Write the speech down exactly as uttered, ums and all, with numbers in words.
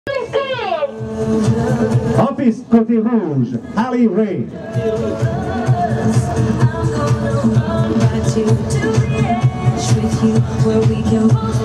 Office côté rouge, Hallee Ray. To the edge with you, where we can both